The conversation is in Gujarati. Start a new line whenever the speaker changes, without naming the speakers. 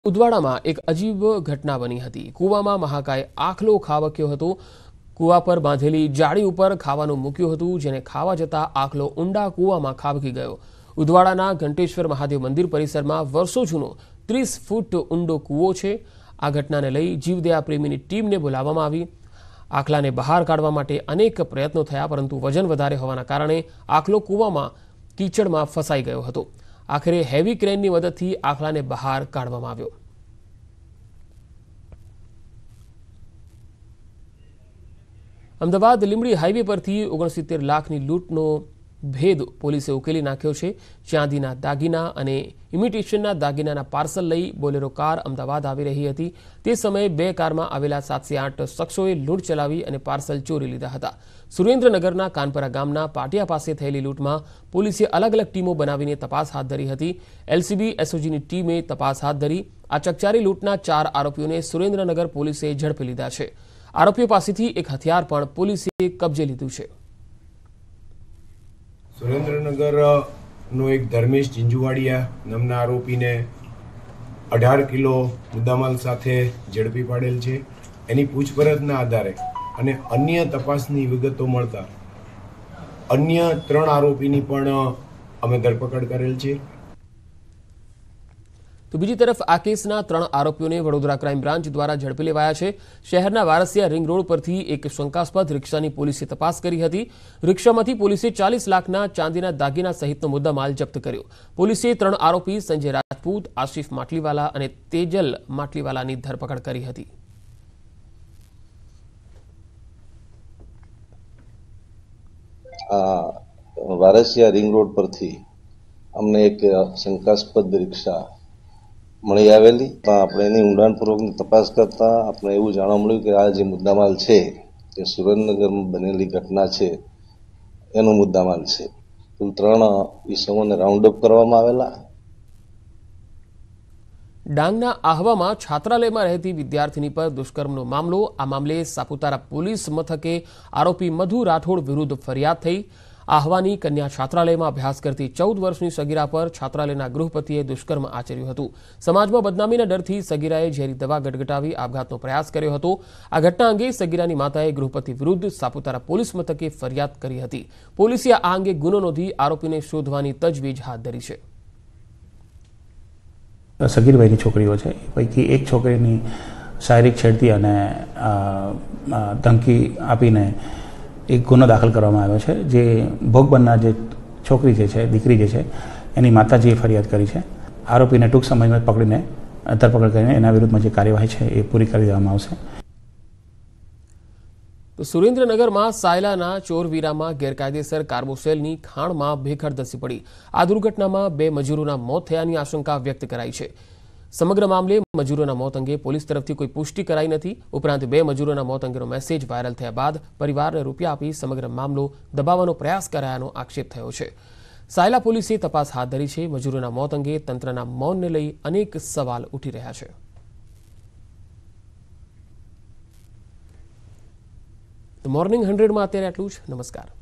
ઉદવાડામાં એક અજીબ ઘટના બની હતી। કૂવામાં મહાકાય આખલો ખાબક્યો હતો। કૂવા પર બાંધેલી જાળી ઉપર ખાવાનું મૂક્યું હતું, જેને ખાવા જતા આખલો ઊંડા કૂવામાં ખાબકી ગયો। ઉદવાડાના ઘંટેશ્વર મહાદેવ મંદિર પરિસરમાં વર્ષો જૂનો 30 ફૂટ ઊંડો કૂવો છે। આ ઘટનાને લઈ જીવદયા પ્રેમીની ટીમને બોલાવવામાં આવી। આખલાને બહાર કાઢવા માટે અનેક પ્રયત્નો થયા, પરંતુ વજન વધારે હોવાના કારણે આખલો કૂવામાં કીચડમાં ફસાઈ ગયો હતો। આખરે હેવી ક્રેનની મદદથી આખલાને બહાર કાઢવામાં આવ્યો। અમદાવાદ લીંબડી હાઈવે પરથી 69 લાખની લૂંટનો ભેદ પોલીસે ઉકેલી નાખ્યો છે। ચાંદીના દાગીના અને ઇમિટેશનના દાગીનાના પાર્સલ લઈ બોલેરો કાર અમદાવાદ આવી રહી હતી। તે સમયે બે કારમાં આવેલા 708 શખ્સોએ લૂંટ ચલાવી અને પાર્સલ ચોરી લીધા હતા। સુરેન્દ્રનગરના કાનપરા ગામના પાટિયા પાસે થયેલી લૂંટમાં પોલીસે અલગ અલગ ટીમો બનાવીને તપાસ હાથ ધરી હતી। એલસીબી એસઓજીની ટીમે તપાસ હાથ ધરી। આ ચકચારી લૂંટના 4 આરોપીઓને સુરેન્દ્રનગર પોલીસે ઝડપી લીધા છે। આરોપીઓ પાસેથી એક હથિયાર પણ પોલીસે કબજે લીધું છે।
સુરેન્દ્રનગરનો એક ધર્મેશ ઝીંઝુવાડિયા નામના આરોપીને 18 કિલો મુદ્દામાલ સાથે ઝડપી પાડેલ છે। એની પૂછપરછના આધારે અને અન્ય તપાસની વિગતો મળતા અન્ય 3 આરોપીની પણ અમે ધરપકડ કરેલ છે।
તો બીજી તરફ આ કેસના 3 આરોપીઓને વડોદરા ક્રાઇમ બ્રાન્ચ દ્વારા ઝડપી લેવાયા છે। શહેરના વારસિયા રિંગ રોડ પરથી એક શંકાસ્પદ રિક્ષાની પોલીસે તપાસ કરી હતી। રિક્ષામાંથી પોલીસે 40 લાખના ચાંદીના દાગીના સહિતનો મુદ્દામાલ જપ્ત કર્યો। પોલીસે 3 આરોપી સંજય રાજપૂત, આશિફ માટલીવાલા અને તેજલ માટલીવાલાની ધરપકડ કરી હતી।
વારસિયા રિંગ રોડ પરથી અમને એક શંકાસ્પદ રિક્ષા મળી આવેલી। આપણે એની ઊંડાણપૂર્વકની તપાસ કરતા આપણે એવું જાણવા મળ્યું કે આ જે મુદ્દામાલ છે એ સુરેન્દ્રનગરમાં બનેલી ઘટના છે એનો મુદ્દામાલ છે। કુલ 3 ઇસમોને રાઉન્ડ અપ કરવામાં આવેલા।
ડાંગના આહવામાં છાત્રાલયમાં રહેતી વિદ્યાર્થીની પર દુષ્કર્મનો મામલો। આ મામલે સાપુતારા પોલીસ મથકે આરોપી મધુ રાઠોડ વિરુદ્ધ ફરિયાદ થઈ। આહવાની કન્યા છાત્રાલયમાં અભ્યાસ કરતી 14 વર્ષની સગીરા પર છાત્રાલયના ગૃહપતિએ દુષ્કર્મ આચર્યું હતું। સમાજમાં બદનામીના ડરથી સગીરાએ ઝેરી દવા ગટગટાવી આપઘાતનો પ્રયાસ કર્યો હતો। આ ઘટના અંગે સગીરાની માતાએ ગૃહપતિ વિરુદ્ધ સાપુતારા પોલીસ મથકે ફરિયાદ કરી હતી। પોલીસે આ અંગે ગુનો નોંધી આરોપીને શોધવાની તજવીજ હાથ ધરી છે।
સગીર ભાઈની છોકરીઓ છે, પૈકી એક છોકરીની શારીરિક છેડતી અને ધમકી આપીને એક ગુનો દાખલ કરવામાં આવ્યો છે। જે ભોગ બનનાર જે છોકરી જે છે, દીકરી જે છે, એની માતાજીએ ફરિયાદ કરી છે। આરોપીને ટૂંક સમયમાં પકડીને ધરપકડ કરીને એના વિરુદ્ધમાં જે કાર્યવાહી છે એ પૂરી કરી દેવામાં આવશે।
તો સુરેન્દ્રનગરમાં સાયલાના ચોરવીરામાં ગેરકાયદેસર કાર્બોસેલની ખાણમાં ભેખડ ધસી પડી। આ દુર્ઘટનામાં 2 મજૂરોના મોત થયાની આશંકા વ્યક્ત કરાઈ છે। સમગ્ર મામલે મજૂરોના મોત અંગે પોલીસ તરફથી કોઈ પુષ્ટિ કરાઈ નથી। ઉપરાંત 2 મજૂરોના મોત અંગેનો મેસેજ વાયરલ થયા બાદ પરિવારને રૂપિયા આપી સમગ્ર મામલો દબાવવાનો પ્રયાસ કરાયાનો આક્ષેપ થયો છે। સાયલા પોલીસે તપાસ હાથ ધરી છે। મજૂરોના મોત અંગે તંત્રના મૌનને લઈ અનેક સવાલ ઉઠી રહ્યા છે। મોર્નિંગ 100માં અત્યારે આટલું જ। નમસ્કાર।